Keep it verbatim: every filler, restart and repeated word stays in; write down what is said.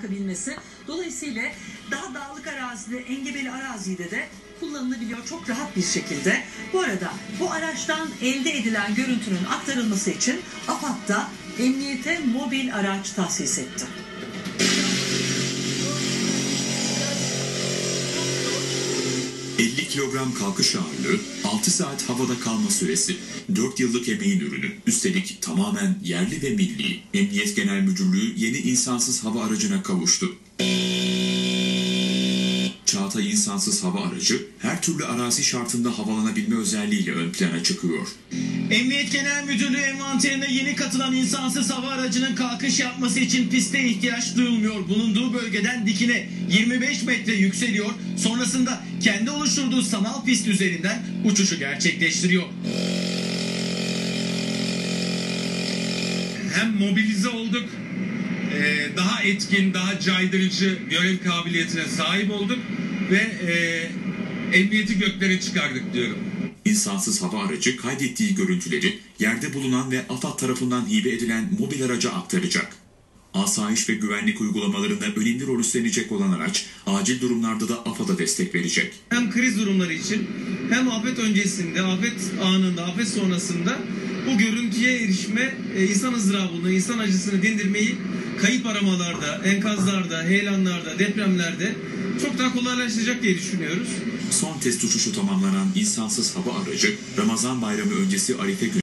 kalkabilmesi. Dolayısıyla daha dağlık arazide, engebeli arazide de kullanılabiliyor çok rahat bir şekilde. Bu arada bu araçtan elde edilen görüntünün aktarılması için AFAD da emniyete mobil araç tahsis etti. elli kilogram kalkış ağırlığı, altı saat havada kalma süresi, dört yıllık emeğin ürünü. Üstelik tamamen yerli ve milli. Emniyet Genel Müdürlüğü yeni insansız hava aracına kavuştu. Çağatay insansız hava aracı her türlü arazi şartında havalanabilme özelliğiyle ön plana çıkıyor. Emniyet Genel Müdürlüğü envanterine yeni katılan insansız hava aracının kalkış yapması için piste ihtiyaç duyulmuyor. Bulunduğu bölgeden dikine yirmi beş metre yükseliyor. Sonrasında kendi oluşturduğu sanal pist üzerinden uçuşu gerçekleştiriyor. Hem mobilize olduk, daha etkin, daha caydırıcı görev kabiliyetine sahip olduk ve e, emniyeti göklere çıkardık diyorum. İnsansız hava aracı kaydettiği görüntüleri yerde bulunan ve AFAD tarafından hibe edilen mobil araca aktaracak. Asayiş ve güvenlik uygulamalarında önemli rol üstlenecek olan araç, acil durumlarda da AFAD'a destek verecek. Hem kriz durumları için hem afet öncesinde, afet anında, afet sonrasında bu görüntüye erişme, insan ızdırabını, insan acısını dindirmeyi kayıp aramalarda, enkazlarda, heyelanlarda, depremlerde çok daha kolaylaştıracak diye düşünüyoruz. Son test uçuşu tamamlanan insansız hava aracı, Ramazan bayramı öncesi Arife günü